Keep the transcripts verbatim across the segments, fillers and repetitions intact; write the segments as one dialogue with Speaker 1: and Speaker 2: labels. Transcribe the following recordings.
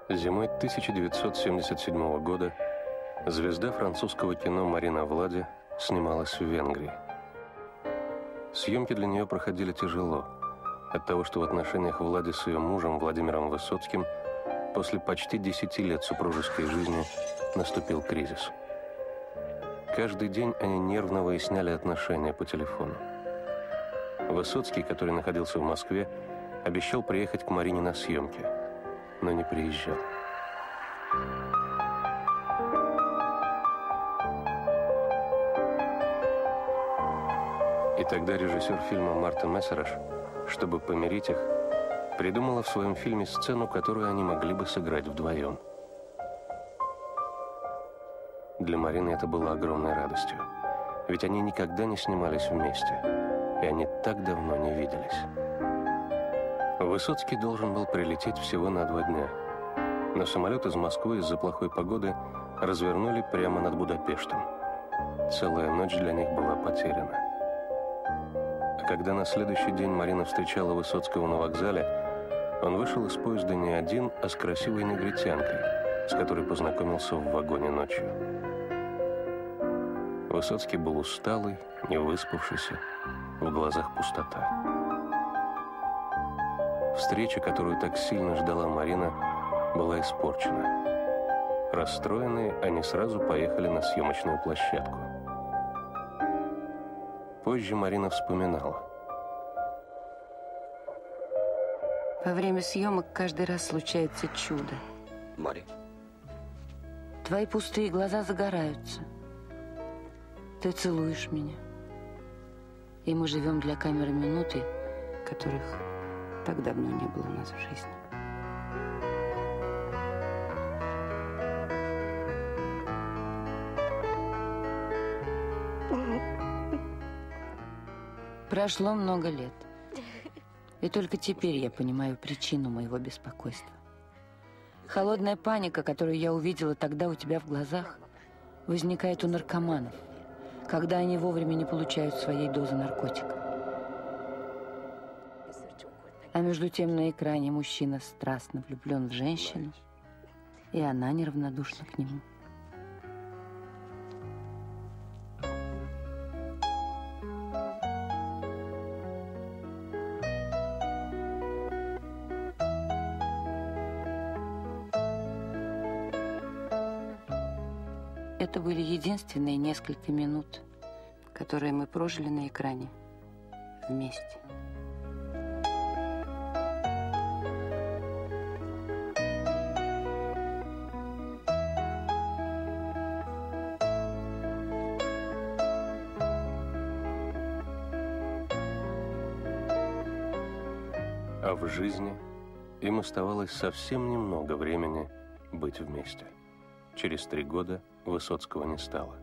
Speaker 1: Зимой тысяча девятьсот семьдесят седьмого года звезда французского кино Марина Влади снималась в Венгрии. Съемки для нее проходили тяжело, от того, что в отношениях Влади с ее мужем Владимиром Высоцким после почти десяти лет супружеской жизни наступил кризис. Каждый день они нервно выясняли отношения по телефону. Высоцкий, который находился в Москве, обещал приехать к Марине на съемки, но не приезжал. И тогда режиссер фильма Марта Мессереш, чтобы помирить их, придумала в своем фильме сцену, которую они могли бы сыграть вдвоем. Для Марины это было огромной радостью, ведь они никогда не снимались вместе, и они так давно не виделись. Высоцкий должен был прилететь всего на два дня, но самолет из Москвы из-за плохой погоды развернули прямо над Будапештом. Целая ночь для них была потеряна. А когда на следующий день Марина встречала Высоцкого на вокзале, он вышел из поезда не один, а с красивой негритянкой, с которой познакомился в вагоне ночью. Высоцкий был усталый, не выспавшийся, в глазах пустота. Встреча, которую так сильно ждала Марина, была испорчена. Расстроенные, они сразу поехали на съемочную площадку. Позже Марина вспоминала.
Speaker 2: Во время съемок каждый раз случается чудо.
Speaker 3: Мари.
Speaker 2: Твои пустые глаза загораются. Ты целуешь меня. И мы живем для камеры минуты, которых так давно не было у нас в жизни. Прошло много лет. И только теперь я понимаю причину моего беспокойства. Холодная паника, которую я увидела тогда у тебя в глазах, возникает у наркоманов, когда они вовремя не получают своей дозы наркотика. А между тем на экране мужчина страстно влюблен в женщину, и она неравнодушна к нему. Это были единственные несколько минут, которые мы прожили на экране вместе.
Speaker 1: А в жизни им оставалось совсем немного времени быть вместе. Через три года Высоцкого не стало.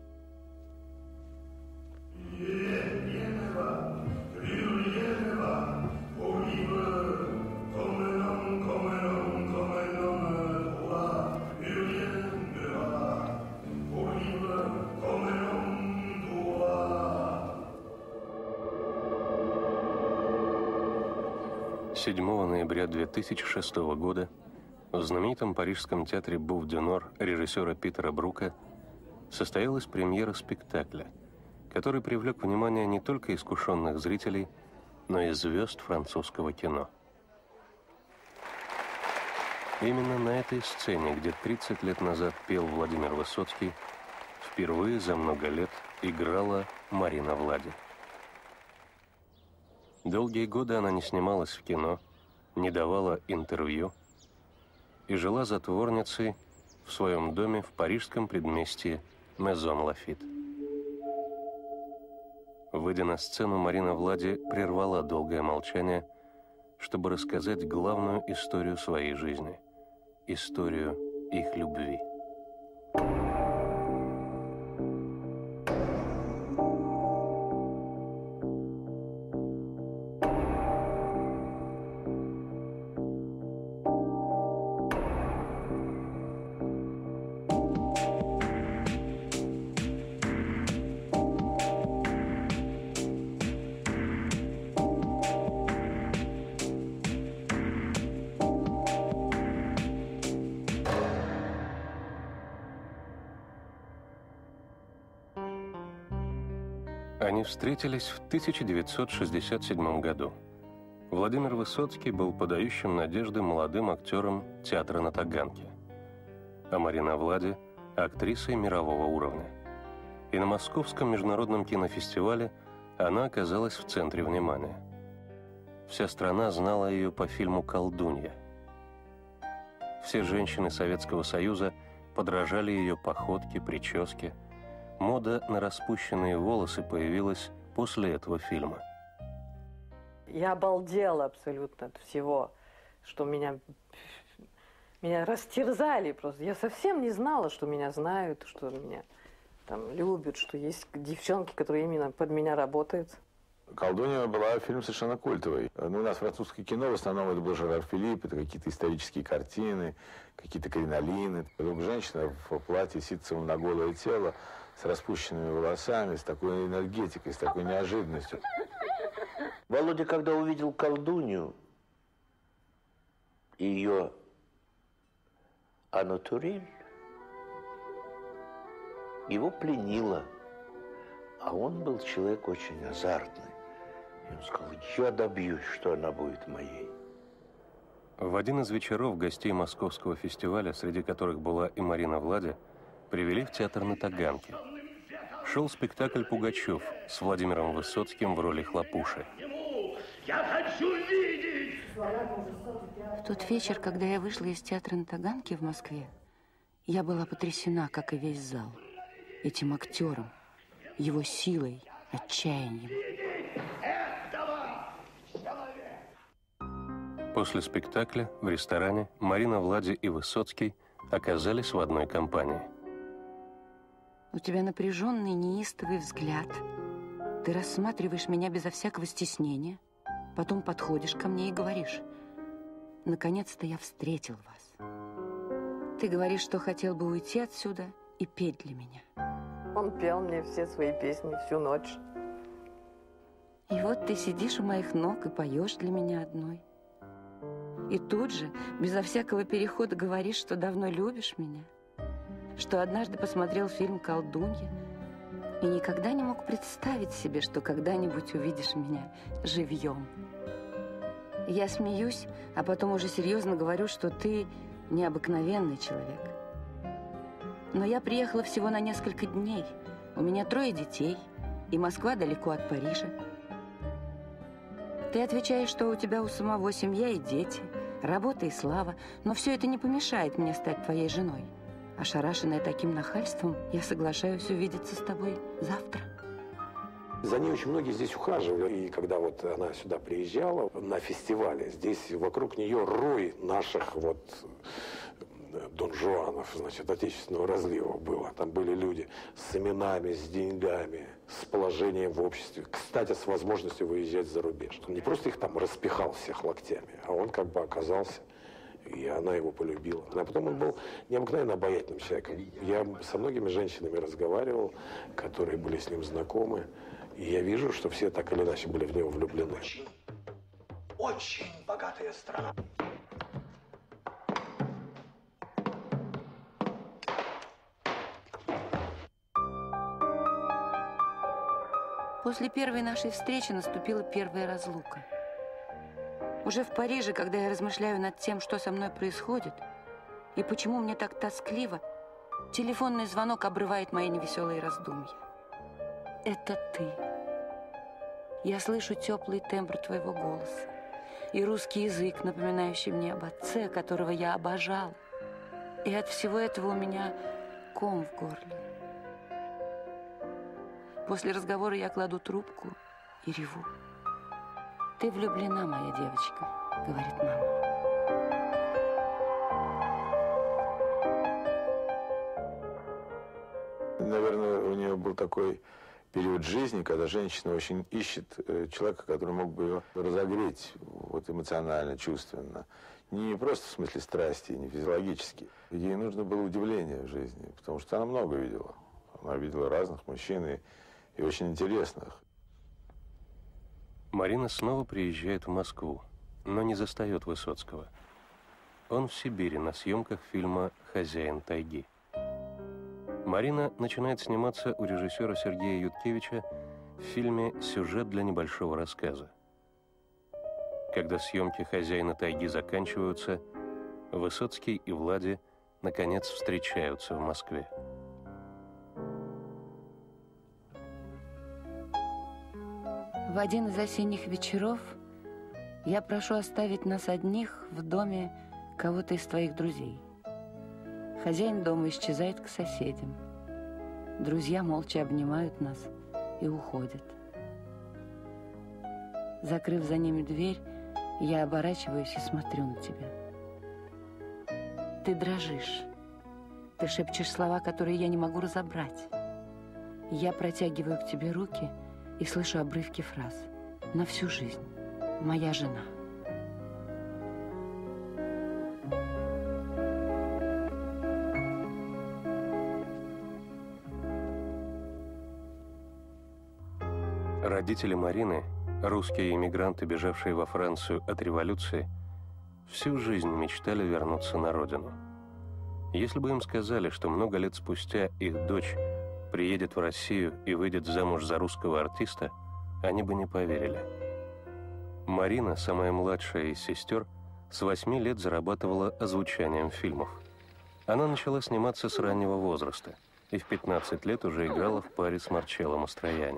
Speaker 1: седьмого ноября две тысячи шестого года в знаменитом парижском театре Буф-дю-Нор режиссера Питера Брука состоялась премьера спектакля, который привлек внимание не только искушенных зрителей, но и звезд французского кино. Именно на этой сцене, где тридцать лет назад пел Владимир Высоцкий, впервые за много лет играла Марина Влади. Долгие годы она не снималась в кино, не давала интервью и жила затворницей в своем доме в парижском предместье Мезон-Лафит. Выйдя на сцену, Марина Влади прервала долгое молчание, чтобы рассказать главную историю своей жизни – историю их любви. Они встретились в тысяча девятьсот шестьдесят седьмом году. Владимир Высоцкий был подающим надежды молодым актером театра на Таганке, а Марина Влади – актрисой мирового уровня. И на Московском международном кинофестивале она оказалась в центре внимания. Вся страна знала ее по фильму «Колдунья». Все женщины Советского Союза подражали ее походке, прическе. Мода на распущенные волосы появилась после этого фильма.
Speaker 3: Я обалдела абсолютно от всего, что меня, меня растерзали просто. Я совсем не знала, что меня знают, что меня там любят, что есть девчонки, которые именно под меня работают.
Speaker 4: «Колдунья» была фильм совершенно культовый. Ну, у нас французское кино, в основном это был Жерар Филипп, это какие-то исторические картины, какие-то кринолины. Вдруг женщина в платье ситцевом на голое тело, с распущенными волосами, с такой энергетикой, с такой неожиданностью.
Speaker 5: Володя, когда увидел колдунью и ее Анатурель, его пленило. А он был человек очень азартный. И он сказал, я добьюсь, что она будет моей.
Speaker 1: В один из вечеров гостей Московского фестиваля, среди которых была и Марина Влади, привели в театр на Таганке. Шел спектакль «Пугачев» с Владимиром Высоцким в роли Хлопуши.
Speaker 6: Я хочу видеть!
Speaker 2: В тот вечер, когда я вышла из театра на Таганке в Москве, я была потрясена, как и весь зал, этим актером, его силой, отчаянием.
Speaker 1: После спектакля в ресторане Марина Влади и Высоцкий оказались в одной компании.
Speaker 2: У тебя напряженный, неистовый взгляд. Ты рассматриваешь меня безо всякого стеснения, потом подходишь ко мне и говоришь: наконец-то я встретил вас. Ты говоришь, что хотел бы уйти отсюда и петь для меня.
Speaker 3: Он пел мне все свои песни всю ночь.
Speaker 2: И вот ты сидишь у моих ног и поешь для меня одной. И тут же, безо всякого перехода, говоришь, что давно любишь меня, что однажды посмотрел фильм «Колдунья» и никогда не мог представить себе, что когда-нибудь увидишь меня живьем. Я смеюсь, а потом уже серьезно говорю, что ты необыкновенный человек. Но я приехала всего на несколько дней. У меня трое детей, и Москва далеко от Парижа. Ты отвечаешь, что у тебя у самого семья и дети, работа и слава, но все это не помешает мне стать твоей женой. Ошарашенная таким нахальством, я соглашаюсь увидеться с тобой завтра.
Speaker 7: За ней очень многие здесь ухаживали. И когда вот она сюда приезжала на фестивале, здесь вокруг нее рой наших вот Дон Жуанов, значит, отечественного разлива было. Там были люди с именами, с деньгами, с положением в обществе. Кстати, с возможностью выезжать за рубеж. Он не просто их там распихал всех локтями, а он как бы оказался, и она его полюбила. А потом он был необыкновенно обаятельным человеком. Я со многими женщинами разговаривал, которые были с ним знакомы, и я вижу, что все так или иначе были в него влюблены.
Speaker 6: Очень, очень богатая страна.
Speaker 2: После первой нашей встречи наступила первая разлука. Уже в Париже, когда я размышляю над тем, что со мной происходит, и почему мне так тоскливо, телефонный звонок обрывает мои невеселые раздумья. Это ты. Я слышу теплый тембр твоего голоса и русский язык, напоминающий мне об отце, которого я обожал. И от всего этого у меня ком в горле. После разговора я кладу трубку и реву. «Ты влюблена, моя девочка», — говорит мама.
Speaker 4: Наверное, у нее был такой период жизни, когда женщина очень ищет человека, который мог бы ее разогреть вот, эмоционально, чувственно. Не просто в смысле страсти, не физиологически. Ей нужно было удивление в жизни, потому что она много видела. Она видела разных мужчин и, и очень интересных.
Speaker 1: Марина снова приезжает в Москву, но не застает Высоцкого. Он в Сибири на съемках фильма «Хозяин тайги». Марина начинает сниматься у режиссера Сергея Юткевича в фильме «Сюжет для небольшого рассказа». Когда съемки «Хозяина тайги» заканчиваются, Высоцкий и Влади наконец встречаются в Москве.
Speaker 2: В один из осенних вечеров я прошу оставить нас одних в доме кого-то из твоих друзей. Хозяин дома исчезает к соседям. Друзья молча обнимают нас и уходят. Закрыв за ними дверь, я оборачиваюсь и смотрю на тебя. Ты дрожишь. Ты шепчешь слова, которые я не могу разобрать. Я протягиваю к тебе руки и слышу обрывки фраз. На всю жизнь. Моя жена.
Speaker 1: Родители Марины, русские эмигранты, бежавшие во Францию от революции, всю жизнь мечтали вернуться на родину. Если бы им сказали, что много лет спустя их дочь приедет в Россию и выйдет замуж за русского артиста, они бы не поверили. Марина, самая младшая из сестер, с восьми лет зарабатывала озвучанием фильмов. Она начала сниматься с раннего возраста и в пятнадцать лет уже играла в паре с Марчелло Мастроянни.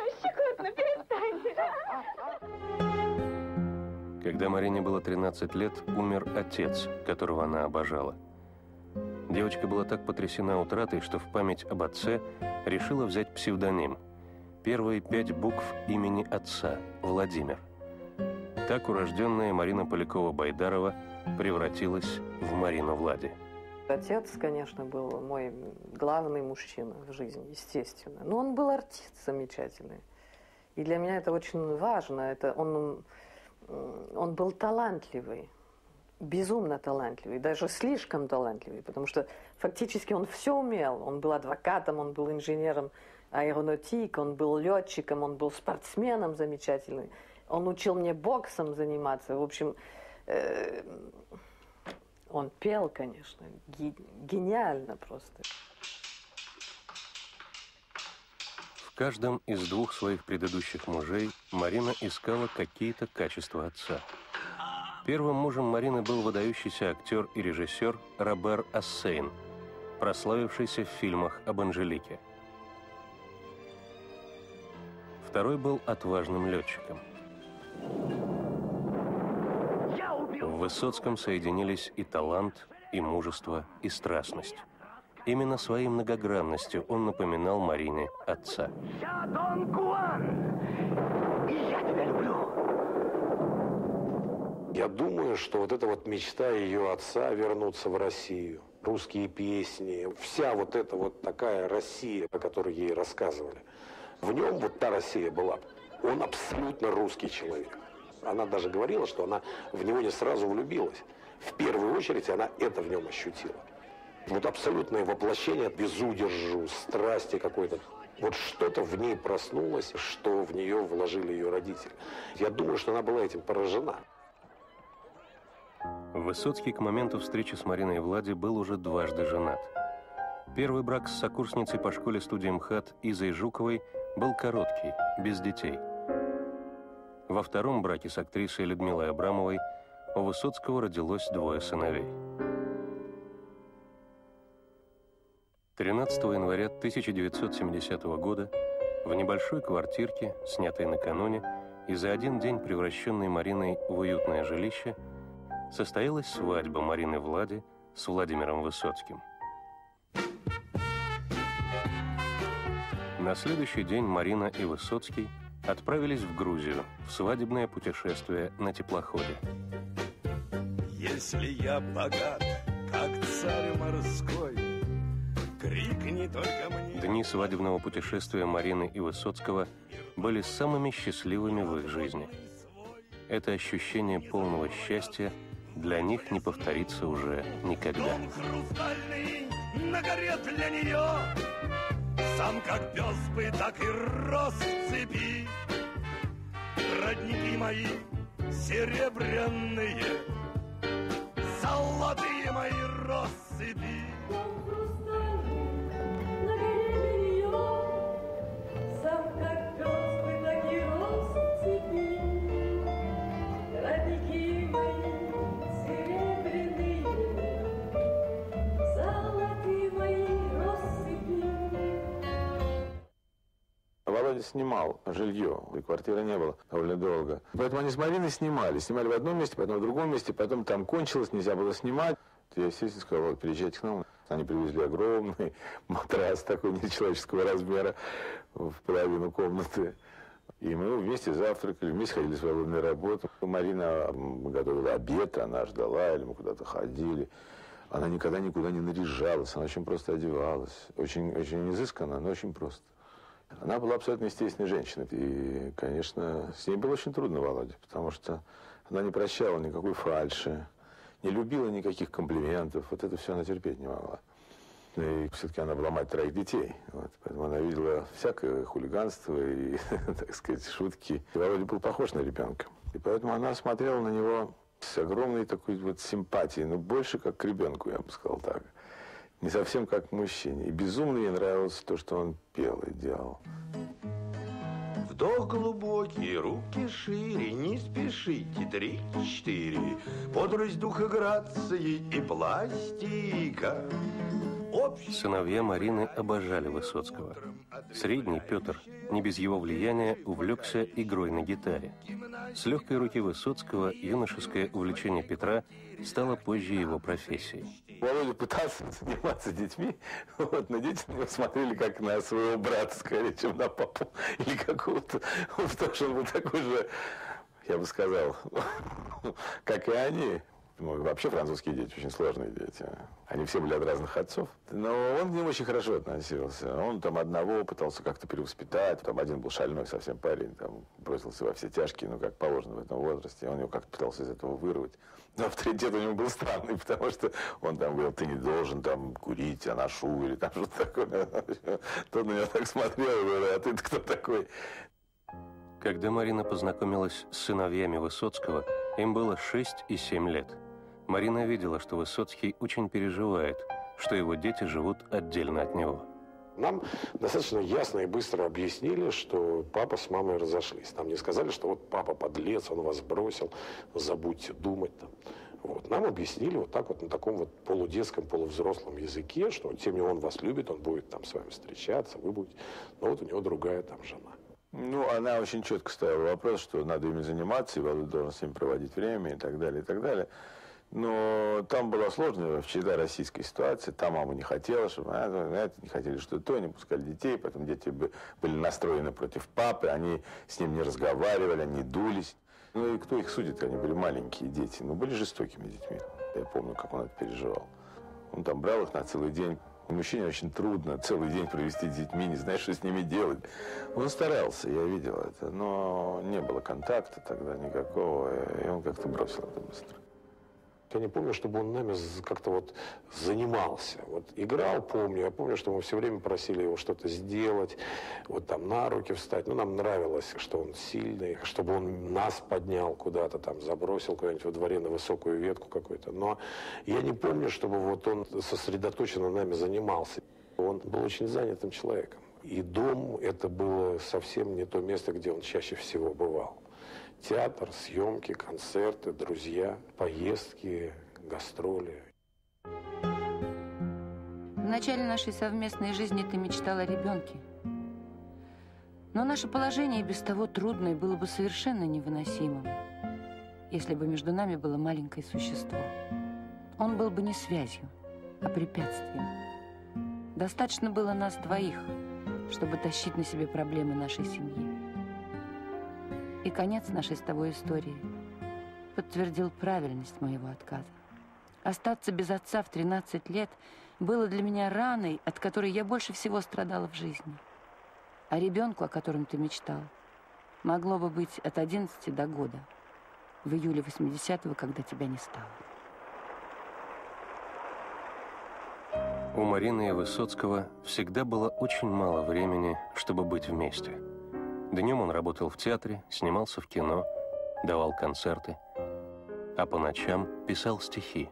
Speaker 1: Когда Марине было тринадцать лет, умер отец, которого она обожала. Девочка была так потрясена утратой, что в память об отце решила взять псевдоним. Первые пять букв имени отца – Владимир. Так урожденная Марина Полякова-Байдарова превратилась в Марину Влади.
Speaker 3: Отец, конечно, был мой главный мужчина в жизни, естественно. Но он был артист замечательный. И для меня это очень важно. Это он, он был талантливый. Безумно талантливый, даже слишком талантливый, потому что фактически он все умел. Он был адвокатом, он был инженером аэронавтики, он был летчиком, он был спортсменом замечательным. Он учил мне боксом заниматься. В общем, э, он пел, конечно, гениально просто.
Speaker 1: В каждом из двух своих предыдущих мужей Марина искала какие-то качества отца. Первым мужем Марины был выдающийся актер и режиссер Робер Ассейн, прославившийся в фильмах об Анжелике. Второй был отважным летчиком. В Высоцком соединились и талант, и мужество, и страстность. Именно своей многогранностью он напоминал Марине отца.
Speaker 6: Я Дон Куан, и я тебя люблю.
Speaker 7: Я думаю, что вот эта вот мечта ее отца вернуться в Россию, русские песни, вся вот эта вот такая Россия, о которой ей рассказывали, в нем вот та Россия была. Он абсолютно русский человек. Она даже говорила, что она в него не сразу влюбилась. В первую очередь она это в нем ощутила. Вот абсолютное воплощение безудержу, страсти какой-то. Вот что-то в ней проснулось, что в нее вложили ее родители. Я думаю, что она была этим поражена.
Speaker 1: Высоцкий к моменту встречи с Мариной Влади был уже дважды женат. Первый брак с сокурсницей по школе-студии МХАТ Изой Жуковой был короткий, без детей. Во втором браке с актрисой Людмилой Абрамовой у Высоцкого родилось двое сыновей. тринадцатого января тысяча девятьсот семидесятого года в небольшой квартирке, снятой накануне и за один день превращенной Мариной в уютное жилище, состоялась свадьба Марины Влади с Владимиром Высоцким. На следующий день Марина и Высоцкий отправились в Грузию в свадебное путешествие на теплоходе.
Speaker 8: Если я богат, как царь морской, крикни только мне.
Speaker 1: Дни свадебного путешествия Марины и Высоцкого были самыми счастливыми в их жизни. Это ощущение полного счастья для них не повторится уже никогда.
Speaker 8: Дом хрустальный на горе для нее, сам как пес бы, так и рос в цепи. Родники мои серебряные, золотые мои россыпи.
Speaker 9: Дом хрустальный на горе для нее, сам как пес.
Speaker 4: Володя снимал жилье, и квартиры не было довольно долго. Поэтому они с Мариной снимали. Снимали в одном месте, потом в другом месте, потом там кончилось, нельзя было снимать. Я, естественно, сказал: вот, приезжайте к нам. Они привезли огромный матрас такой нечеловеческого размера в половину комнаты. И мы вместе завтракали, вместе ходили в свободную работу. Марина готовила обед, она ждала, или мы куда-то ходили. Она никогда никуда не наряжалась, она очень просто одевалась. Очень, очень изысканно, но очень просто. Она была абсолютно естественной женщиной. И, конечно, с ней было очень трудно, Володя, потому что она не прощала никакой фальши, не любила никаких комплиментов. Вот это все она терпеть не могла. И все-таки она была мать троих детей. Вот, поэтому она видела всякое хулиганство и, так сказать, шутки. И Володя был похож на ребенка. И поэтому она смотрела на него с огромной такой вот симпатией, но больше как к ребенку, я бы сказал так. Не совсем как к мужчине. И безумно ей нравилось то, что он пел и делал.
Speaker 5: Вдох глубокий, руки шире, не спешите, три-четыре. Бодрость духа, грации и пластика.
Speaker 1: Сыновья Марины обожали Высоцкого. Средний, Петр, не без его влияния, увлекся игрой на гитаре. С легкой руки Высоцкого юношеское увлечение Петра стало позже его профессией.
Speaker 4: Володя пытался заниматься детьми, вот, но дети на него смотрели как на своего брата, скорее, чем на папу. Или какого-то, потому что он был такой же, я бы сказал, как и они. Ну, вообще французские дети очень сложные дети. Они все были от разных отцов. Но он к ним очень хорошо относился. Он там одного пытался как-то перевоспитать. Там один был шальной совсем парень, там бросился во все тяжкие, ну, как положено в этом возрасте. Он его как-то пытался из этого вырвать. Но авторитет у него был странный, потому что он там говорил: ты не должен там курить, я ношу, или там что-то такое. Тот на него так смотрел и говорил: а ты кто такой?
Speaker 1: Когда Марина познакомилась с сыновьями Высоцкого, им было шесть и семь лет. Марина видела, что Высоцкий очень переживает, что его дети живут отдельно от него.
Speaker 7: Нам достаточно ясно и быстро объяснили, что папа с мамой разошлись. Нам не сказали, что вот папа подлец, он вас бросил, забудьте думать там. Вот. Нам объяснили вот так вот на таком вот полудетском, полувзрослом языке, что тем не он вас любит, он будет там с вами встречаться, вы будете, но вот у него другая там жена.
Speaker 4: Ну, она очень четко ставила вопрос, что надо ими заниматься, и Володя должен с ними проводить время и так далее, и так далее. Но там была сложная всегда российская ситуация. Там мама не хотела, чтобы а, это, не хотели что-то, то, не пускали детей. Потом дети были настроены против папы, они с ним не разговаривали, они дулись. Ну и кто их судит? Они были маленькие дети, но были жестокими детьми. Я помню, как он это переживал. Он там брал их на целый день. Мужчине очень трудно целый день провести с детьми, не знаешь, что с ними делать. Он старался, я видел это, но не было контакта тогда никакого, и он как-то бросил это быстро.
Speaker 7: Я не помню, чтобы он нами как-то вот занимался. Вот играл, помню. Я помню, что мы все время просили его что-то сделать, вот там на руки встать. Ну, нам нравилось, что он сильный, чтобы он нас поднял куда-то, там забросил куда-нибудь во дворе на высокую ветку какую-то. Но я не помню, чтобы вот он сосредоточенно нами занимался. Он был очень занятым человеком. И дом – это было совсем не то место, где он чаще всего бывал. Театр, съемки, концерты, друзья, поездки, гастроли.
Speaker 2: В начале нашей совместной жизни ты мечтал о ребенке. Но наше положение и без того трудное было бы совершенно невыносимым, если бы между нами было маленькое существо. Он был бы не связью, а препятствием. Достаточно было нас двоих, чтобы тащить на себе проблемы нашей семьи. И конец нашей с тобой истории подтвердил правильность моего отказа. Остаться без отца в тринадцать лет было для меня раной, от которой я больше всего страдала в жизни. А ребенку, о котором ты мечтал, могло бы быть от одиннадцати до года, в июле восьмидесятого, когда тебя не стало.
Speaker 1: У Марины и Высоцкого всегда было очень мало времени, чтобы быть вместе. Днем он работал в театре, снимался в кино, давал концерты, а по ночам писал стихи.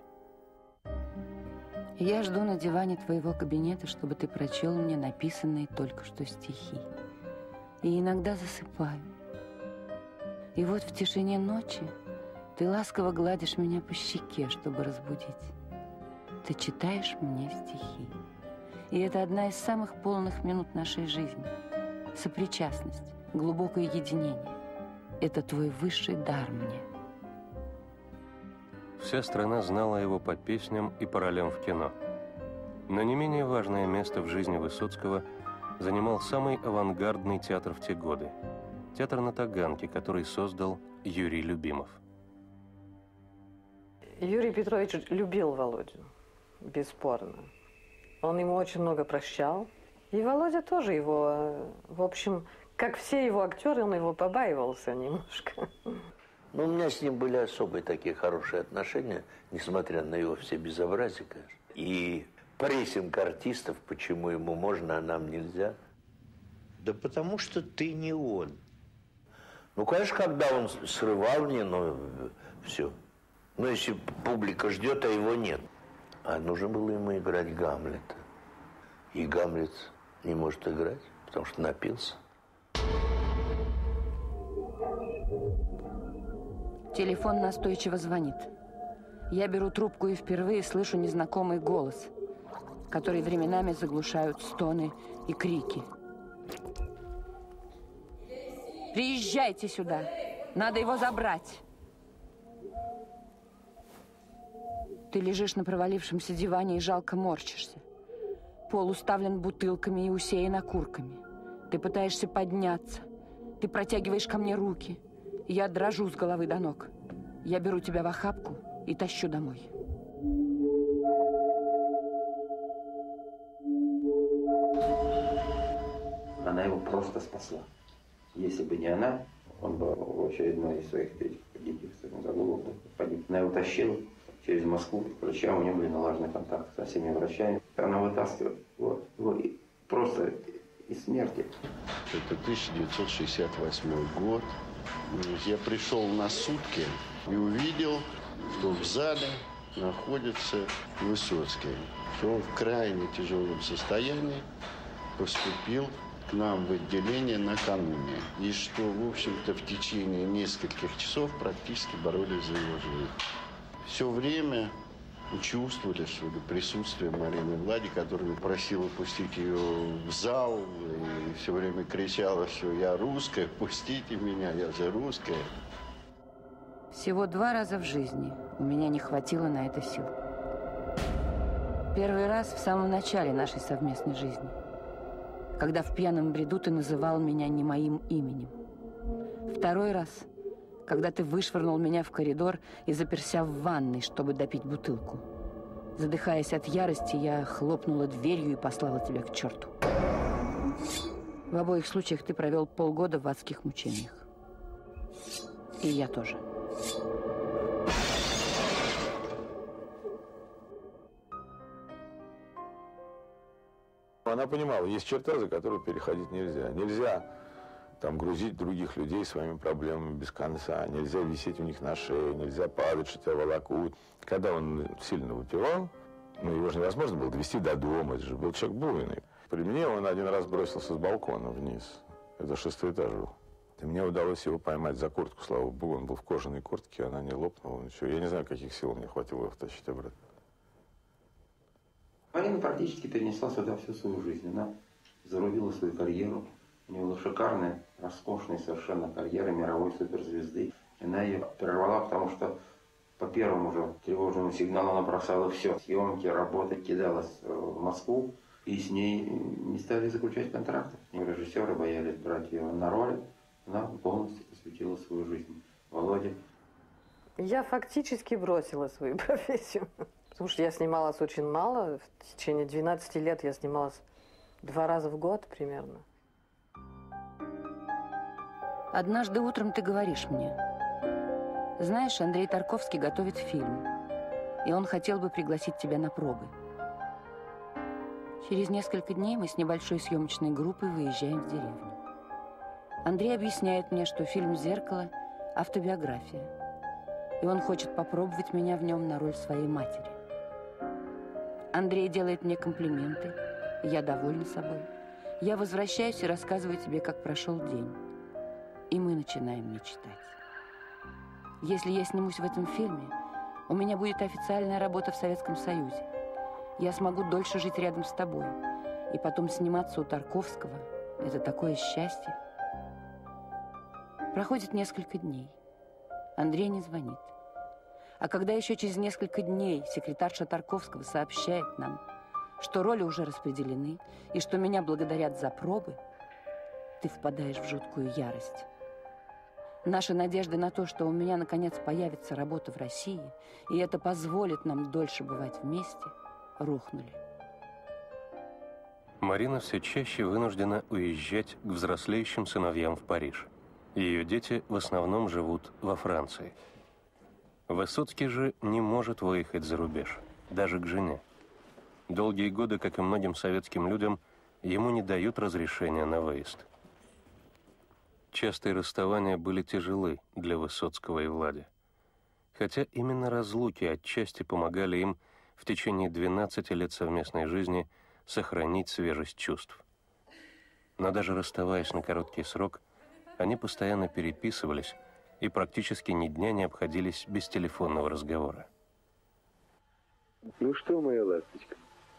Speaker 2: Я жду на диване твоего кабинета, чтобы ты прочел мне написанные только что стихи. И иногда засыпаю. И вот в тишине ночи ты ласково гладишь меня по щеке, чтобы разбудить. Ты читаешь мне стихи. И это одна из самых полных минут нашей жизни. сопричастность, глубокое единение. Это твой высший дар мне.
Speaker 1: Вся страна знала его по песням и по ролям в кино. Но не менее важное место в жизни Высоцкого занимал самый авангардный театр в те годы – театр на Таганке, который создал Юрий Любимов.
Speaker 3: Юрий Петрович любил Володю, бесспорно. Он ему очень много прощал. И Володя тоже его, в общем, как все его актеры, он его побаивался немножко.
Speaker 5: Ну, у меня с ним были особые такие хорошие отношения, несмотря на его все безобразие, конечно. И прессинг артистов, почему ему можно, а нам нельзя? Да потому что ты не он. Ну, конечно, когда он срывал мне, ну, все. Ну, если публика ждет, а его нет. А нужно было ему играть Гамлета. И Гамлет не может играть, потому что напился.
Speaker 2: Телефон настойчиво звонит. Я беру трубку и впервые слышу незнакомый голос, который временами заглушают стоны и крики. Приезжайте сюда. Надо его забрать. Ты лежишь на провалившемся диване и жалко морщишься. Пол уставлен бутылками и усеян окурками. Ты пытаешься подняться. Ты протягиваешь ко мне руки. Я дрожу с головы до ног. Я беру тебя в охапку и тащу домой.
Speaker 9: Она его просто спасла. Если бы не она, он бы в очередной из своих этих диких загулов погиб. Она его тащила через Москву, врачам, у него были налажены контакты со всеми врачами. Она вытаскивала вот, вот, просто из смерти.
Speaker 10: Это тысяча девятьсот шестьдесят восьмой год. Я пришел на сутки и увидел, что в зале находится Высоцкий. Что он в крайне тяжелом состоянии поступил к нам в отделение накануне. И что, в общем-то, в течение нескольких часов практически боролись за его жизнь. Все время чувствовали, что ли, присутствие Марины Влади, которая просила пустить ее в зал и все время кричала, что я русская, пустите меня, я же русская.
Speaker 2: Всего два раза в жизни у меня не хватило на это сил. Первый раз в самом начале нашей совместной жизни, когда в пьяном бреду ты называл меня не моим именем. Второй раз, когда ты вышвырнул меня в коридор и заперся в ванной, чтобы допить бутылку. Задыхаясь от ярости, я хлопнула дверью и послала тебя к черту. В обоих случаях ты провел полгода в адских мучениях. И я тоже.
Speaker 4: Она понимала, есть черта, за которую переходить нельзя. Нельзя там грузить других людей своими проблемами без конца. Нельзя висеть у них на шее, нельзя падать, что тебя волокут. Когда он сильно выпивал, ну, его же невозможно было довести до дома, это же был человек буйный. При мне он один раз бросился с балкона вниз. Это шестой этаж был. И мне удалось его поймать за куртку, слава богу. Он был в кожаной куртке, она не лопнула, ничего. Я не знаю, каких сил мне хватило его втащить обратно.
Speaker 9: Марина практически перенесла сюда всю свою жизнь. Она зарубила свою карьеру. У нее была шикарная, роскошная совершенно карьера мировой суперзвезды. Она ее прервала, потому что по первому же тревожному сигналу она бросала все. Съемки, работы, кидалась в Москву. И с ней не стали заключать контракты. Режиссеры боялись брать ее на роль. Она полностью посвятила свою жизнь Володе.
Speaker 3: Я фактически бросила свою профессию. Потому что я снималась очень мало. В течение двенадцати лет я снималась два раза в год примерно.
Speaker 2: Однажды утром ты говоришь мне: знаешь, Андрей Тарковский готовит фильм, и он хотел бы пригласить тебя на пробы. Через несколько дней мы с небольшой съемочной группой выезжаем в деревню. Андрей объясняет мне, что фильм «Зеркало» – автобиография, и он хочет попробовать меня в нем на роль своей матери. Андрей делает мне комплименты, я довольна собой. Я возвращаюсь и рассказываю тебе, как прошел день. И мы начинаем мечтать. Если я снимусь в этом фильме, у меня будет официальная работа в Советском Союзе. Я смогу дольше жить рядом с тобой и потом сниматься у Тарковского Это такое счастье. Проходит несколько дней. Андрей не звонит. А когда еще через несколько дней секретарша Тарковского сообщает нам, что роли уже распределены и что меня благодарят за пробы, ты впадаешь в жуткую ярость. Наши надежды на то, что у меня наконец появится работа в России, и это позволит нам дольше бывать вместе, рухнули.
Speaker 1: Марина все чаще вынуждена уезжать к взрослеющим сыновьям в Париж. Ее дети в основном живут во Франции. Высоцкий же не может выехать за рубеж, даже к жене. Долгие годы, как и многим советским людям, ему не дают разрешения на выезд. Частые расставания были тяжелы для Высоцкого и Влади. Хотя именно разлуки отчасти помогали им в течение двенадцати лет совместной жизни сохранить свежесть чувств. Но даже расставаясь на короткий срок, они постоянно переписывались и практически ни дня не обходились без телефонного разговора.
Speaker 11: Ну что, моя ласточка?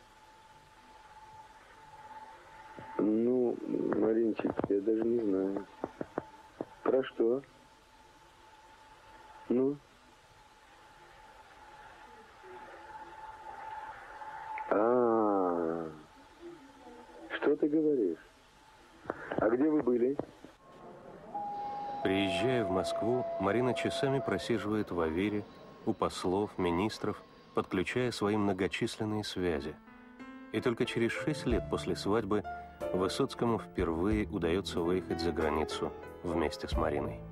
Speaker 11: Ну, Маринчик, я даже не знаю. Про что? Ну? А-а-а. Что ты говоришь? А где вы были?
Speaker 1: Приезжая в Москву, Марина часами просиживает в Авере, у послов, министров, подключая свои многочисленные связи. И только через шесть лет после свадьбы Высоцкому впервые удается выехать за границу вместе с Мариной.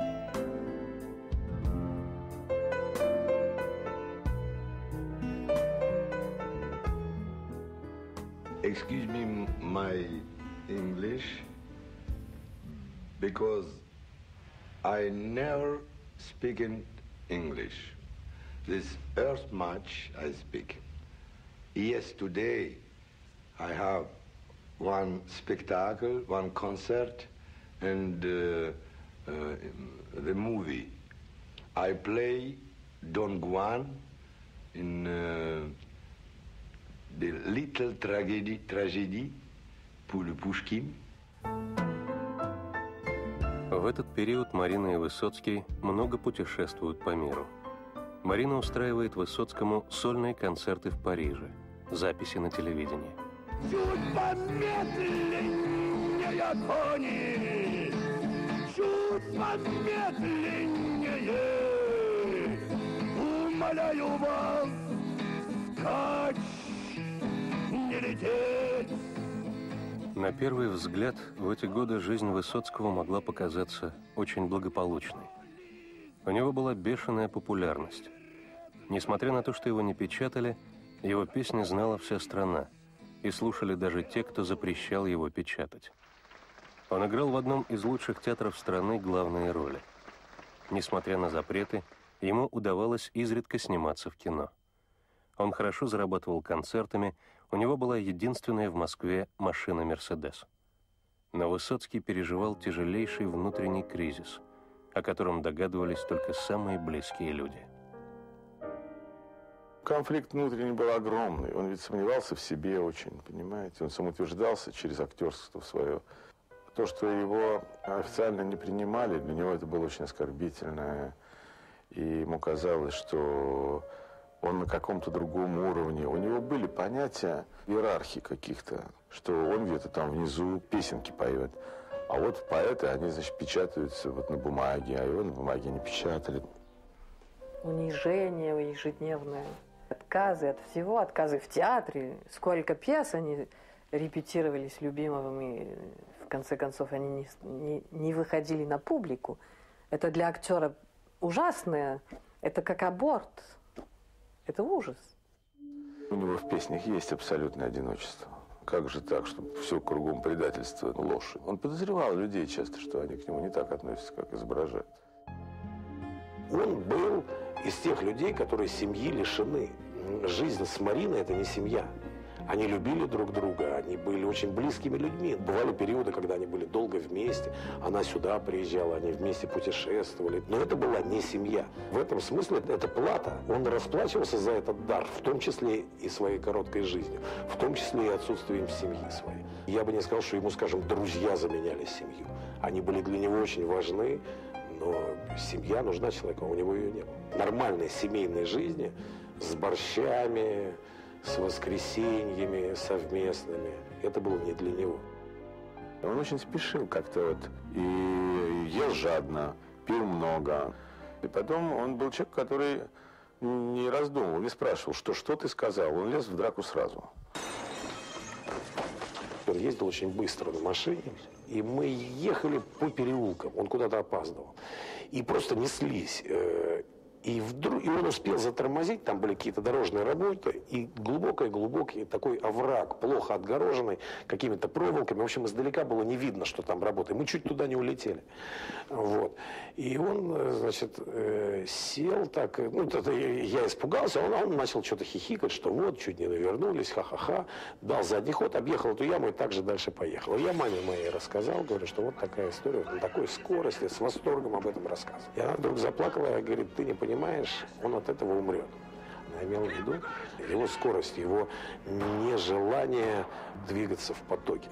Speaker 12: Excuse me my English, because I never speak in English. This first much I speak. Yes, today I have one spectacle, one concert, and uh, uh, the movie. I play Don Juan in uh, the little tragedy, tragedy pour le Pushkin.
Speaker 1: В этот период Марина и Высоцкий много путешествуют по миру. Марина устраивает Высоцкому сольные концерты в Париже, записи на телевидении.
Speaker 8: Чуть помедленнее, кони, чуть помедленнее, умоляю вас, скачь, не лететь.
Speaker 1: На первый взгляд, в эти годы жизнь Высоцкого могла показаться очень благополучной. У него была бешеная популярность. Несмотря на то, что его не печатали, его песни знала вся страна, и слушали даже те, кто запрещал его печатать. Он играл в одном из лучших театров страны главные роли. Несмотря на запреты, ему удавалось изредка сниматься в кино. Он хорошо зарабатывал концертами, у него была единственная в Москве машина «Мерседес». Но Высоцкий переживал тяжелейший внутренний кризис, о котором догадывались только самые близкие люди.
Speaker 4: Конфликт внутренний был огромный. Он ведь сомневался в себе очень, понимаете? Он самоутверждался через актерство свое. То, что его официально не принимали, для него это было очень оскорбительно. И ему казалось, что он на каком-то другом уровне. У него были понятия иерархии каких-то, что он где-то там внизу песенки поет. А вот поэты, они, значит, печатаются вот на бумаге, а его на бумаге не печатали.
Speaker 3: Унижение ежедневное, отказы от всего, отказы в театре. Сколько пьес они репетировали с любимыми, в конце концов они не, не, не выходили на публику. Это для актера ужасное, это как аборт. Это ужас.
Speaker 4: У него в песнях есть абсолютное одиночество. Как же так, что все кругом предательство, ложь? Он подозревал людей часто, что они к нему не так относятся, как изображают.
Speaker 7: Он был из тех людей, которые семьи лишены. Жизнь с Мариной – это не семья. Они любили друг друга, они были очень близкими людьми. Бывали периоды, когда они были долго вместе. Она сюда приезжала, они вместе путешествовали. Но это была не семья. В этом смысле это плата. Он расплачивался за этот дар, в том числе и своей короткой жизнью, в том числе и отсутствием семьи своей. Я бы не сказал, что ему, скажем, друзья заменяли семью. Они были для него очень важны, но семья нужна человеку, а у него ее не было. Нормальной семейной жизни с борщами, с воскресеньями совместными, это было не для него.
Speaker 4: Он очень спешил как-то вот, и ел жадно, пил много. И потом он был человек, который не раздумывал, не спрашивал, что, что ты сказал. Он лез в драку сразу.
Speaker 7: Он ездил очень быстро на машине, и мы ехали по переулкам, он куда-то опаздывал. И просто неслись. И, вдруг, и он успел затормозить, там были какие-то дорожные работы, и глубокий-глубокий такой овраг, плохо отгороженный какими-то проволоками. В общем, издалека было не видно, что там работает. Мы чуть туда не улетели. Вот. И он, значит, э, сел так, ну, это, я испугался, он, он начал что-то хихикать, что вот, чуть не навернулись, ха-ха-ха, дал задний ход, объехал эту яму и также дальше поехал. И я маме моей рассказал, говорю, что вот такая история, на такой скорости, с восторгом об этом рассказывал. И она вдруг заплакала и говорит, ты не понимаешь, Понимаешь, он от этого умрет. Она имела в виду его скорость, его нежелание двигаться в потоке.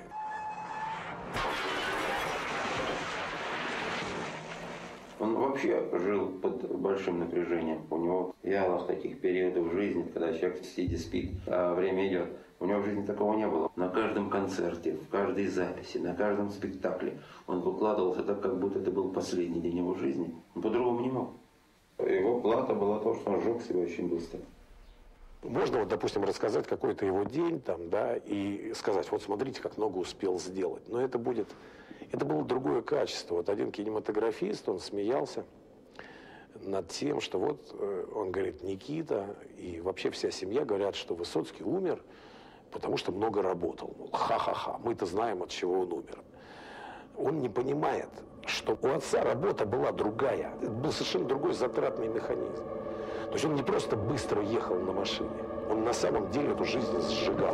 Speaker 9: Он вообще жил под большим напряжением. У него вялых таких периодов в жизни, когда человек сидит, спит, а время идет. У него в жизни такого не было. На каждом концерте, в каждой записи, на каждом спектакле он выкладывался так, как будто это был последний день его жизни. Он по-другому не мог. Его плата была то, что он сжег себя очень быстро.
Speaker 7: Можно, вот, допустим, рассказать какой-то его день, там, да, и сказать, вот смотрите, как много успел сделать. Но это будет, это было другое качество. Вот один кинематографист, он смеялся над тем, что вот, он говорит, Никита и вообще вся семья говорят, что Высоцкий умер, потому что много работал. Ха-ха-ха, мы-то знаем, от чего он умер. Он не понимает, что у отца работа была другая. Это был совершенно другой затратный механизм. То есть он не просто быстро ехал на машине, он на самом деле эту жизнь сжигал.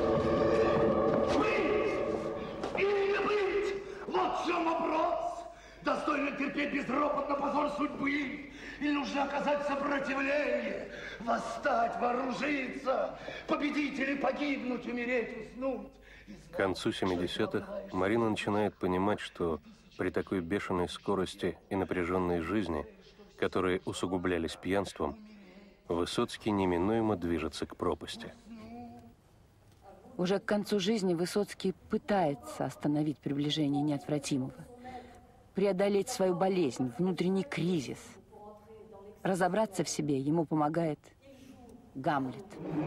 Speaker 8: Быть или не быть? Вот в чем вопрос. Достойно терпеть безропотно позор судьбы? Или нужно оказать сопротивление, восстать, вооружиться, победить или погибнуть, умереть, уснуть?
Speaker 1: К концу семидесятых Марина начинает понимать, что при такой бешеной скорости и напряженной жизни, которые усугублялись пьянством, Высоцкий неминуемо движется к пропасти.
Speaker 2: Уже к концу жизни Высоцкий пытается остановить приближение неотвратимого, преодолеть свою болезнь, внутренний кризис. Разобраться в себе ему помогает Гамлет.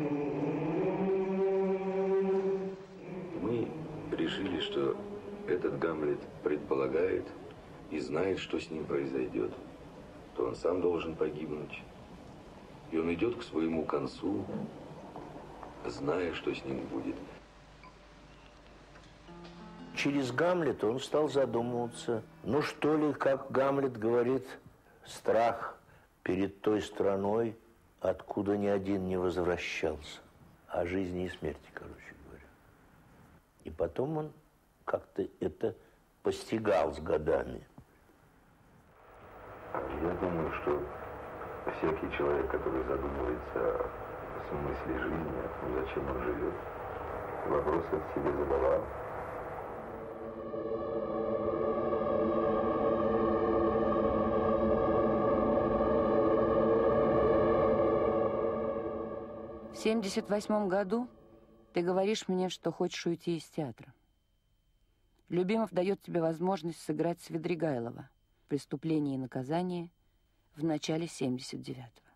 Speaker 13: Мы решили, что этот Гамлет предполагает и знает, что с ним произойдет, то он сам должен погибнуть. И он идет к своему концу, зная, что с ним будет.
Speaker 5: Через Гамлета он стал задумываться, ну что ли, как Гамлет говорит, страх перед той страной, откуда ни один не возвращался, о жизни и смерти, короче говоря. И потом он как-то это постигал с годами.
Speaker 13: Я думаю, что всякий человек, который задумывается о смысле жизни, о том, зачем он живет, вопрос от себе задавал.
Speaker 2: В семьдесят восьмом году ты говоришь мне, что хочешь уйти из театра. Любимов дает тебе возможность сыграть Свидригайлова в «Преступление и наказание» в начале семьдесят девятого.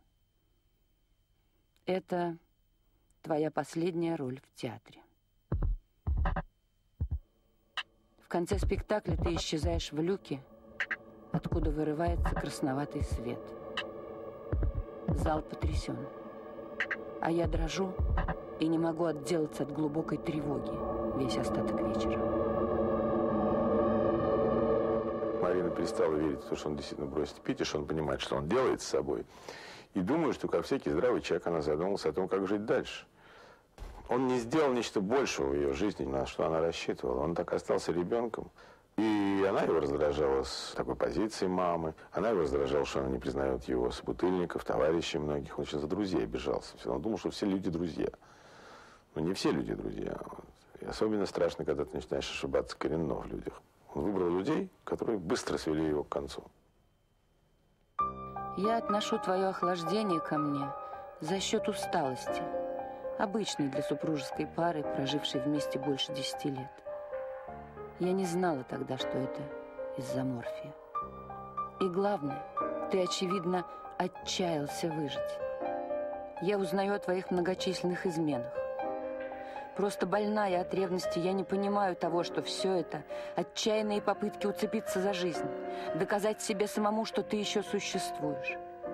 Speaker 2: Это твоя последняя роль в театре. В конце спектакля ты исчезаешь в люке, откуда вырывается красноватый свет. Зал потрясен. А я дрожу и не могу отделаться от глубокой тревоги весь остаток вечера.
Speaker 4: Марина перестала верить в то, что он действительно бросит пить, и что он понимает, что он делает с собой. И думаю, что, как всякий здравый человек, она задумалась о том, как жить дальше. Он не сделал нечто большего в ее жизни, на что она рассчитывала. Он так остался ребенком. И она его раздражала с такой позиции мамы. Она его раздражала, что она не признает его собутыльников, товарищей многих. Он сейчас за друзей обижался. Он думал, что все люди друзья. Но не все люди друзья. И особенно страшно, когда ты начинаешь ошибаться коренно в людях. Он выбрал людей, которые быстро свели его к концу.
Speaker 2: Я отношу твое охлаждение ко мне за счет усталости, обычной для супружеской пары, прожившей вместе больше десяти лет. Я не знала тогда, что это из-за морфия. И главное, ты, очевидно, отчаялся выжить. Я узнаю о твоих многочисленных изменах. Просто больная от ревности, я не понимаю того, что все это отчаянные попытки уцепиться за жизнь, доказать себе самому, что ты еще существуешь.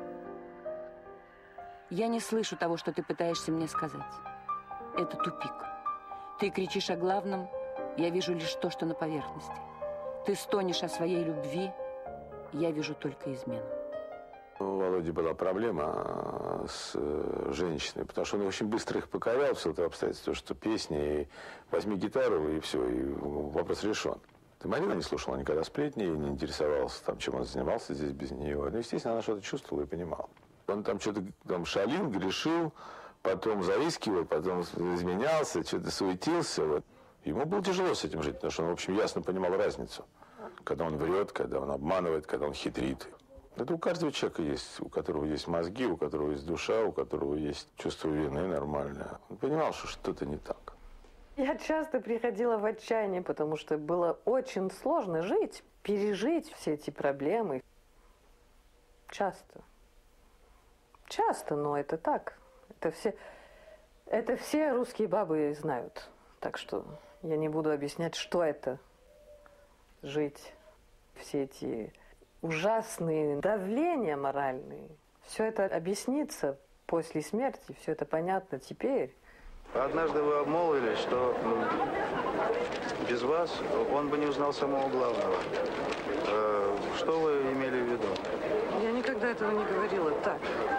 Speaker 2: Я не слышу того, что ты пытаешься мне сказать. Это тупик. Ты кричишь о главном, я вижу лишь то, что на поверхности. Ты стонешь о своей любви, я вижу только измену.
Speaker 4: У Володи была проблема с женщиной, потому что он очень быстро их покорял, все это обстоятельство, что песни, и возьми гитару, и все, и вопрос решен. Марина не слушала никогда сплетни, не интересовалась, там, чем он занимался здесь без нее. Ну, естественно, она что-то чувствовала и понимала. Он там что-то там шалил, грешил, потом заискивал, потом изменялся, что-то суетился. Вот. Ему было тяжело с этим жить, потому что он, в общем, ясно понимал разницу. Когда он врет, когда он обманывает, когда он хитрит. Это у каждого человека есть, у которого есть мозги, у которого есть душа, у которого есть чувство вины нормальное. Он понимал, что что-то не так.
Speaker 3: Я часто приходила в отчаяние, потому что было очень сложно жить, пережить все эти проблемы. Часто. Часто, но это так. Это все, это все русские бабы знают. Так что я не буду объяснять, что это жить. Все эти ужасные давления моральные. Все это объяснится после смерти, все это понятно теперь.
Speaker 14: Однажды вы обмолвились, что без вас он бы не узнал самого главного. Что вы имели в виду?
Speaker 3: Я никогда этого не говорила так.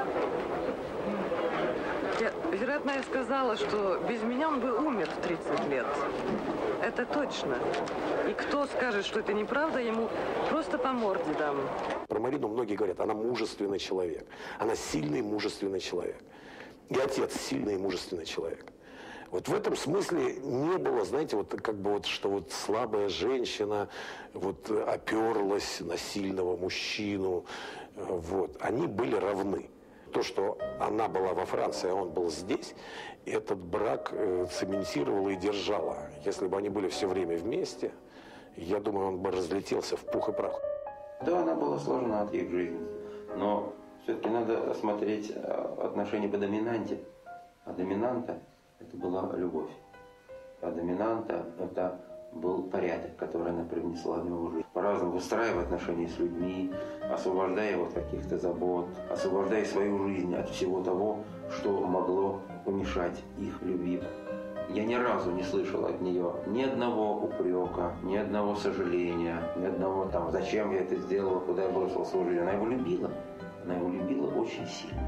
Speaker 3: Я, вероятно, я сказала, что без меня он бы умер в тридцать лет. Это точно. И кто скажет, что это неправда, ему просто по морде дам.
Speaker 7: Про Марину многие говорят, она мужественный человек. Она сильный, мужественный человек. И отец сильный и мужественный человек. Вот в этом смысле не было, знаете, вот как бы вот, что вот слабая женщина вот оперлась на сильного мужчину. Вот. Они были равны. То, что она была во Франции, а он был здесь, этот брак цементировало и держало. Если бы они были все время вместе, я думаю, он бы разлетелся в пух и прах.
Speaker 9: Да, она была сложна от их жизни, но все-таки надо смотреть отношения по доминанте. А доминанта – это была любовь. А доминанта – это был порядок, который она привнесла в его жизнь. По-разному выстраивая отношения с людьми, освобождая его от каких-то забот, освобождая свою жизнь от всего того, что могло помешать их любви. Я ни разу не слышал от нее ни одного упрека, ни одного сожаления, ни одного там, зачем я это сделала, куда я бросила свою жизнь. Она его любила. Она его любила очень сильно.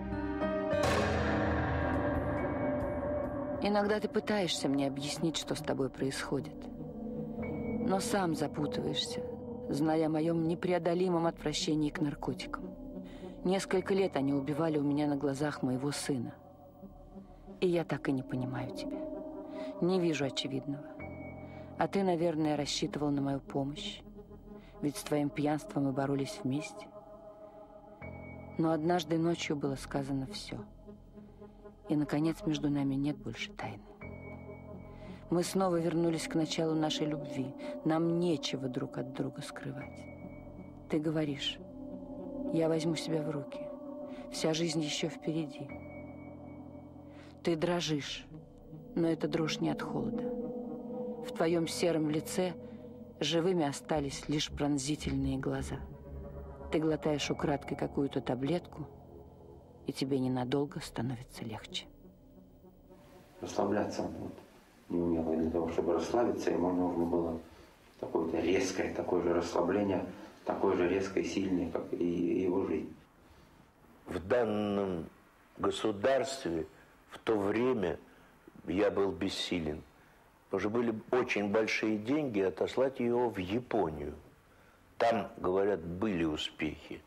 Speaker 2: Иногда ты пытаешься мне объяснить, что с тобой происходит. Но сам запутываешься, зная о моем непреодолимом отвращении к наркотикам. Несколько лет они убивали у меня на глазах моего сына. И я так и не понимаю тебя. Не вижу очевидного. А ты, наверное, рассчитывал на мою помощь. Ведь с твоим пьянством мы боролись вместе. Но однажды ночью было сказано все. И, наконец, между нами нет больше тайны. Мы снова вернулись к началу нашей любви. Нам нечего друг от друга скрывать. Ты говоришь, я возьму себя в руки. Вся жизнь еще впереди. Ты дрожишь, но это дрожь не от холода. В твоем сером лице живыми остались лишь пронзительные глаза. Ты глотаешь украдкой какую-то таблетку, и тебе ненадолго становится легче.
Speaker 9: Расслабляться вот, не умела. Для того, чтобы расслабиться, ему нужно было такое-то резкое, такое же расслабление, такое же резкое и сильное, как и его жизнь.
Speaker 5: В данном государстве в то время я был бессилен. Потому что были очень большие деньги отослать его в Японию. Там, говорят, были успехи.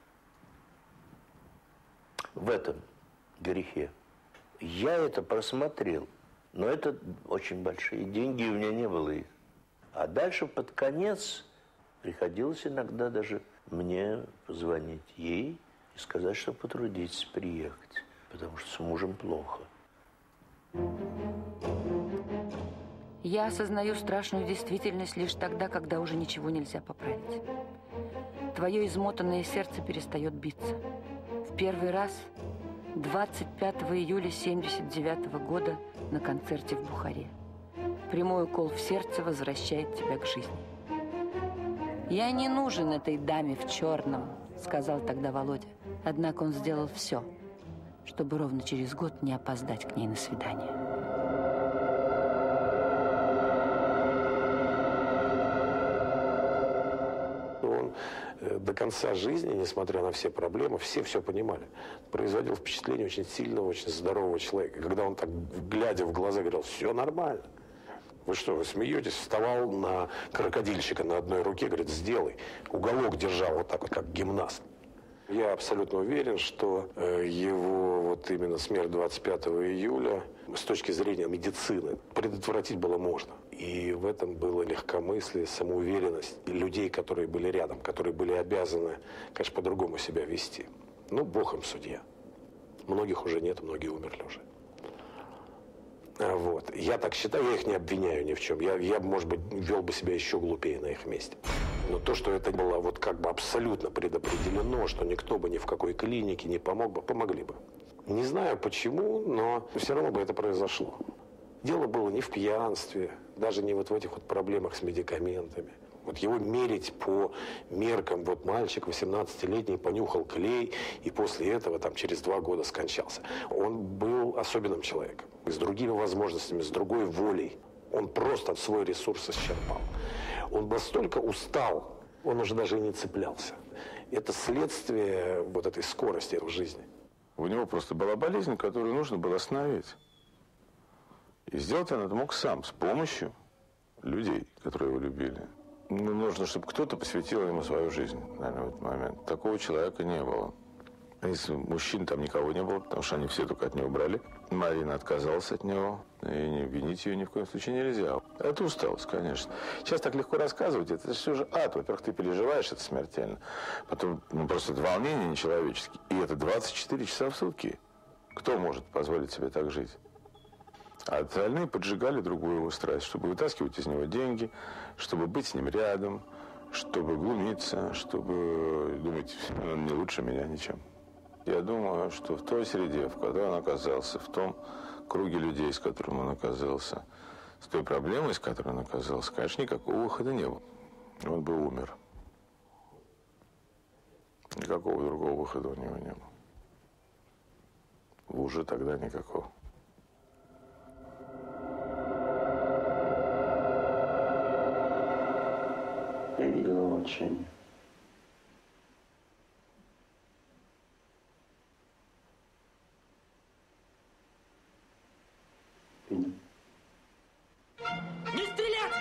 Speaker 5: В этом грехе. Я это просмотрел, но это очень большие деньги, и у меня не было их. А дальше под конец приходилось иногда даже мне позвонить ей и сказать, что потрудитесь приехать, потому что с мужем плохо.
Speaker 2: Я осознаю страшную действительность лишь тогда, когда уже ничего нельзя поправить. Твое измотанное сердце перестает биться. В первый раз двадцать пятого июля семьдесят девятого года на концерте в Бухаре. Прямой укол в сердце возвращает тебя к жизни. «Я не нужен этой даме в черном», — сказал тогда Володя. Однако он сделал все, чтобы ровно через год не опоздать к ней на свидание.
Speaker 7: Он до конца жизни, несмотря на все проблемы, все все понимали. Производил впечатление очень сильного, очень здорового человека. Когда он так, глядя в глаза, говорил: все нормально. Вы что, вы смеетесь? Вставал на крокодильчика на одной руке, говорит: сделай. Уголок держал вот так вот, как гимнаст. Я абсолютно уверен, что его вот именно смерть двадцать пятого июля с точки зрения медицины предотвратить было можно. И в этом было легкомыслие, самоуверенность людей, которые были рядом, которые были обязаны, конечно, по-другому себя вести. Ну, Бог им судья. Многих уже нет, многие умерли уже. Вот. Я так считаю, я их не обвиняю ни в чем. Я, я, может быть, вел бы себя еще глупее на их месте. Но то, что это было вот как бы абсолютно предопределено, что никто бы ни в какой клинике не помог бы, помогли бы. Не знаю почему, но все равно бы это произошло. Дело было не в пьянстве, даже не вот в этих вот проблемах с медикаментами. Вот его мерить по меркам, вот мальчик восемнадцатилетний понюхал клей, и после этого там через два года скончался. Он был особенным человеком, с другими возможностями, с другой волей. Он просто свой ресурс исчерпал. Он настолько устал, он уже даже и не цеплялся. Это следствие вот этой скорости в жизни.
Speaker 4: У него просто была болезнь, которую нужно было остановить. И сделать он это мог сам, с помощью людей, которые его любили. Ну, нужно, чтобы кто-то посвятил ему свою жизнь, наверное, в этот момент. Такого человека не было. Из мужчин там никого не было, потому что они все только от него брали. Марина отказалась от него, и не винить ее ни в коем случае нельзя. Это усталость, конечно. Сейчас так легко рассказывать, это все же ад. Во-первых, ты переживаешь это смертельно. Потом, ну, просто это волнение нечеловеческое. И это двадцать четыре часа в сутки. Кто может позволить себе так жить? А остальные поджигали другую его страсть, чтобы вытаскивать из него деньги, чтобы быть с ним рядом, чтобы глумиться, чтобы думать, он не лучше меня ничем. Я думаю, что в той среде, в которой он оказался, в том круге людей, с которым он оказался, с той проблемой, с которой он оказался, конечно, никакого выхода не было. Он бы умер. Никакого другого выхода у него не было. Уже тогда никакого.
Speaker 9: Я видел его отчаяние. Видел.
Speaker 6: Не стрелять!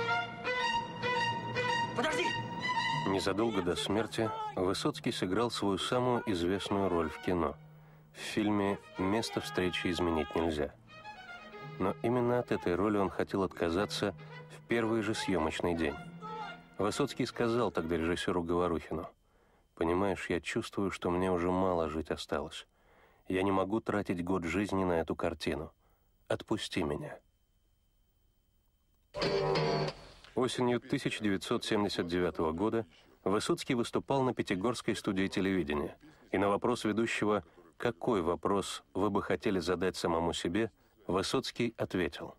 Speaker 6: Подожди!
Speaker 1: Незадолго до смерти Высоцкий сыграл свою самую известную роль в кино. В фильме «Место встречи изменить нельзя». Но именно от этой роли он хотел отказаться в первый же съемочный день. Высоцкий сказал тогда режиссеру Говорухину: «Понимаешь, я чувствую, что мне уже мало жить осталось. Я не могу тратить год жизни на эту картину. Отпусти меня». Осенью тысяча девятьсот семьдесят девятого года Высоцкий выступал на Пятигорской студии телевидения. И на вопрос ведущего «Какой вопрос вы бы хотели задать самому себе?» Высоцкий ответил: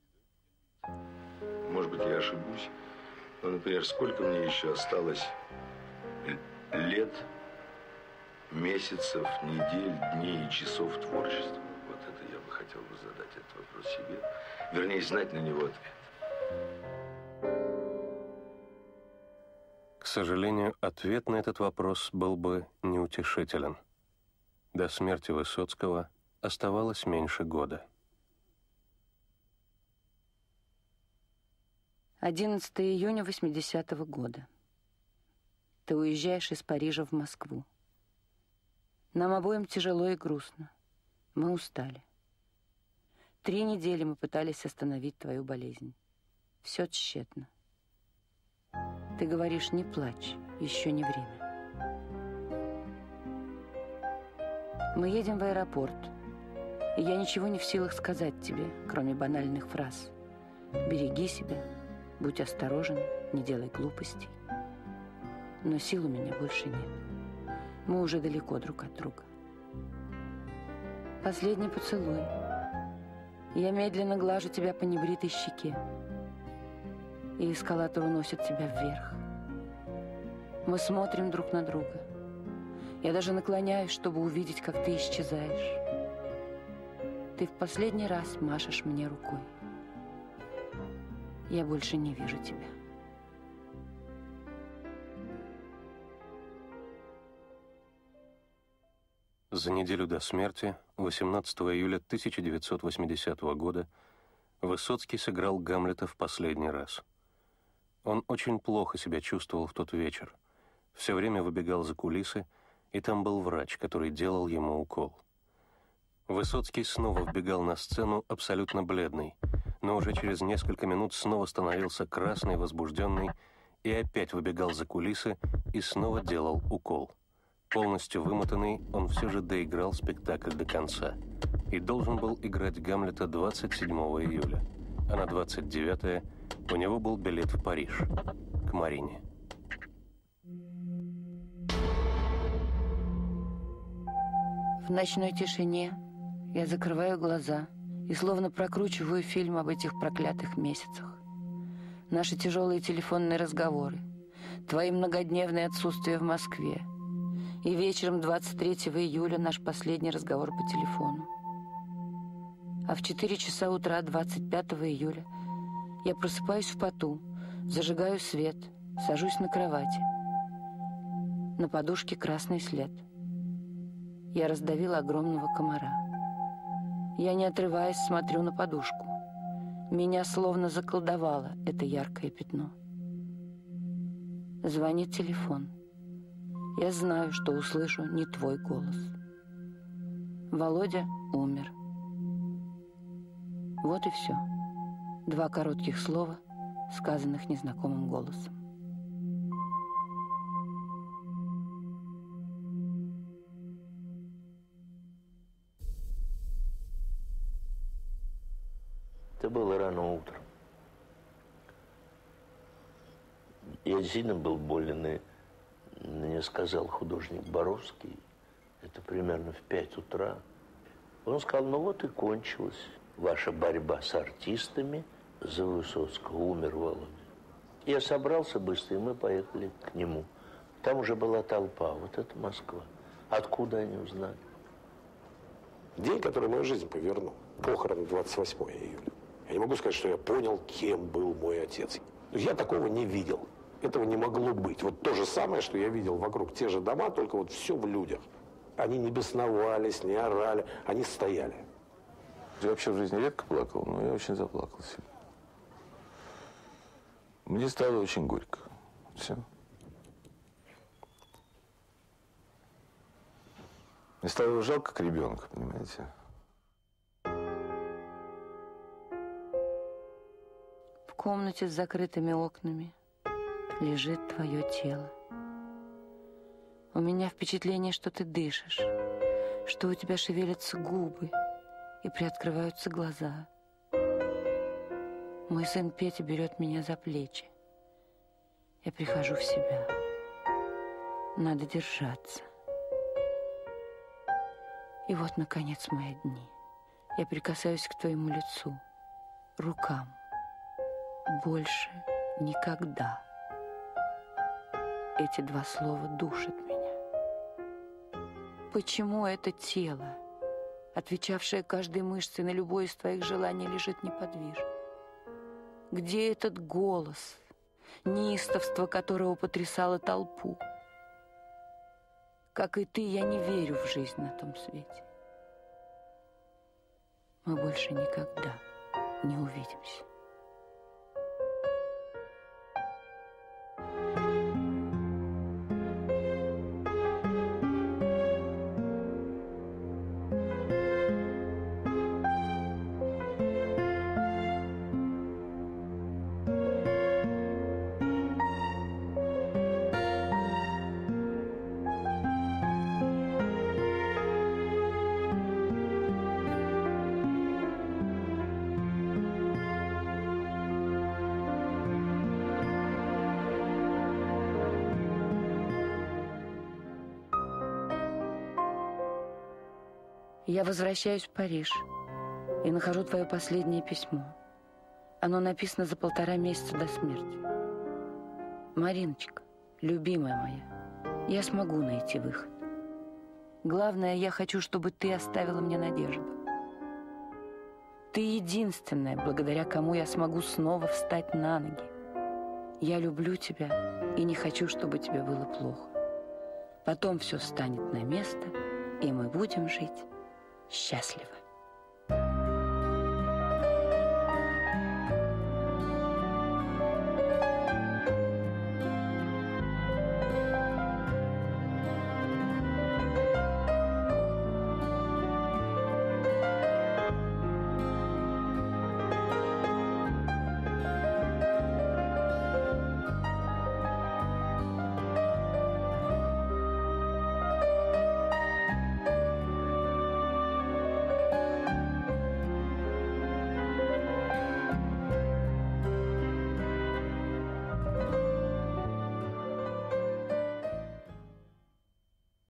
Speaker 12: «Может быть, я ошибусь. Ну, например, сколько мне еще осталось лет, месяцев, недель, дней и часов творчества? Вот это я бы хотел бы задать этот вопрос себе. Вернее, знать на него ответ».
Speaker 1: К сожалению, ответ на этот вопрос был бы неутешителен. До смерти Высоцкого оставалось меньше года.
Speaker 2: одиннадцатого июня восьмидесятого года. Ты уезжаешь из Парижа в Москву. Нам обоим тяжело и грустно. Мы устали. Три недели мы пытались остановить твою болезнь. Все тщетно. Ты говоришь, не плачь, еще не время. Мы едем в аэропорт, и я ничего не в силах сказать тебе, кроме банальных фраз. Береги себя, будь осторожен, не делай глупостей. Но сил у меня больше нет. Мы уже далеко друг от друга. Последний поцелуй. Я медленно глажу тебя по небритой щеке, и эскалатор уносит тебя вверх. Мы смотрим друг на друга. Я даже наклоняюсь, чтобы увидеть, как ты исчезаешь. Ты в последний раз машешь мне рукой. Я больше не вижу тебя.
Speaker 1: За неделю до смерти, восемнадцатого июля тысяча девятьсот восьмидесятого года, Высоцкий сыграл Гамлета в последний раз. Он очень плохо себя чувствовал в тот вечер. Все время выбегал за кулисы, и там был врач, который делал ему укол. Высоцкий снова вбегал на сцену абсолютно бледный, но уже через несколько минут снова становился красный, возбужденный, и опять выбегал за кулисы и снова делал укол. Полностью вымотанный, он все же доиграл спектакль до конца и должен был играть Гамлета двадцать седьмого июля, а на двадцать девятое у него был билет в Париж, к Марине.
Speaker 2: В ночной тишине я закрываю глаза и словно прокручиваю фильм об этих проклятых месяцах. Наши тяжелые телефонные разговоры, твои многодневные отсутствия в Москве, и вечером двадцать третьего июля наш последний разговор по телефону. А в четыре часа утра двадцать пятого июля я просыпаюсь в поту, зажигаю свет, сажусь на кровати. На подушке красный след. Я раздавила огромного комара. Я, не отрываясь, смотрю на подушку. Меня словно заколдовало это яркое пятно. Звонит телефон. Я знаю, что услышу не твой голос. Володя умер. Вот и все. Два коротких слова, сказанных незнакомым голосом.
Speaker 5: Это было рано утром. Я сильно был болен, и мне сказал художник Боровский, это примерно в пять утра. Он сказал, ну вот и кончилась ваша борьба с артистами за Высоцкого. Умер Володя. Я собрался быстро, и мы поехали к нему. Там уже была толпа. Вот это Москва. Откуда они узнали?
Speaker 7: День, который мою жизнь повернул. Похороны двадцать восьмого июля. Я не могу сказать, что я понял, кем был мой отец. Я такого не видел. Этого не могло быть. Вот то же самое, что я видел вокруг. Те же дома, только вот все в людях. Они не бесновались, не орали, они стояли.
Speaker 4: Я вообще в жизни редко плакал, но я очень заплакал сегодня. Мне стало очень горько. Все. Мне стало его жалко, как ребенка, понимаете?
Speaker 2: В комнате с закрытыми окнами лежит твое тело. У меня впечатление, что ты дышишь, что у тебя шевелятся губы и приоткрываются глаза. Мой сын Петя берет меня за плечи. Я прихожу в себя. Надо держаться. И вот, наконец, мои дни. Я прикасаюсь к твоему лицу, рукам. Больше никогда. Эти два слова душат меня. Почему это тело, отвечавшее каждой мышцей на любое из твоих желаний, лежит неподвижно? Где этот голос, неистовство которого потрясало толпу? Как и ты, я не верю в жизнь на том свете. Мы больше никогда не увидимся. Я возвращаюсь в Париж и нахожу твое последнее письмо. Оно написано за полтора месяца до смерти. Мариночка, любимая моя, я смогу найти выход. Главное, я хочу, чтобы ты оставила мне надежду. Ты единственная, благодаря кому я смогу снова встать на ноги. Я люблю тебя и не хочу, чтобы тебе было плохо. Потом все встанет на место, и мы будем жить счастливо.